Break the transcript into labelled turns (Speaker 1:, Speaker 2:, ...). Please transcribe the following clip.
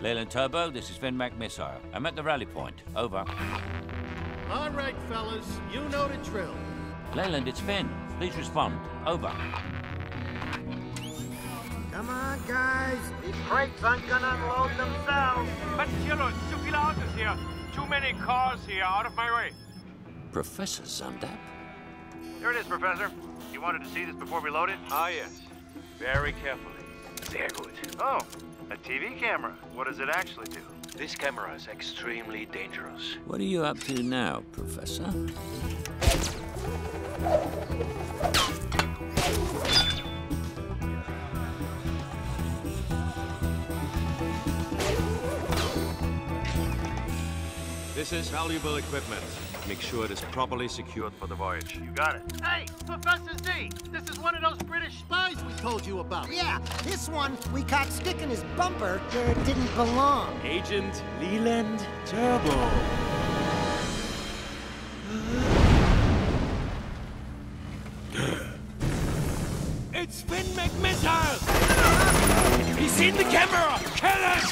Speaker 1: Leyland Turbo, this is Mcqueen. I'm at the rally point. Over.
Speaker 2: All right, fellas, you know the drill.
Speaker 1: Leyland, it's Finn. Please respond. Over.
Speaker 3: Come on, guys. These crates aren't gonna unload themselves.
Speaker 4: Cielo, it's too viele Autos here. Too many cars here. Out of my way.
Speaker 1: Professor Zandap?
Speaker 5: Here it is, Professor. You wanted to see this before we load it?
Speaker 4: Ah, yes. Very carefully.
Speaker 5: Sehr good. Oh, a TV camera. What does it actually do?
Speaker 4: This camera is extremely dangerous.
Speaker 1: What are you up to now, Professor?
Speaker 6: This is valuable equipment. Make sure it is properly secured for the voyage.
Speaker 5: You got it.
Speaker 2: Hey, Professor Z, this is one of those British spies we told you about.
Speaker 3: Yeah, this one we caught sticking his bumper where it didn't belong.
Speaker 6: Agent Leyland Turbo.
Speaker 4: It's Mcqueen! He's in the camera! Kill him!